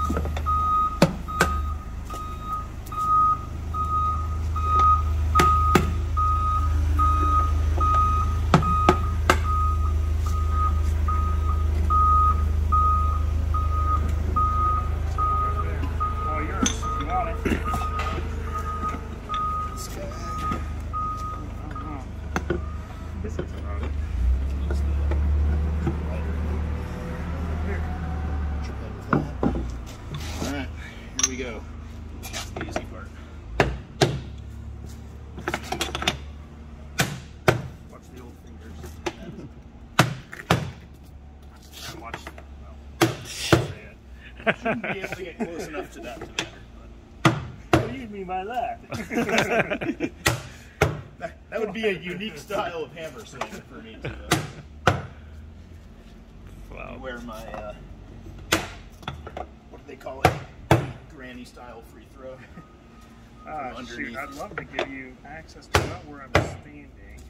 Shouldn't be able to get close enough to that to matter. What do you mean by that? That would be a unique style of hammer swing for me to wow. wear my, what do they call it? Granny style free throw. Shoot, I'd love to give you access to not where I'm standing.